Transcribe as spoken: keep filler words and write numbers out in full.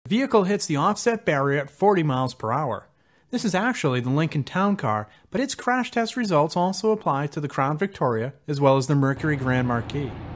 The vehicle hits the offset barrier at forty miles per hour. This is actually the Lincoln Town Car, but its crash test results also apply to the Crown Victoria as well as the Mercury Grand Marquis.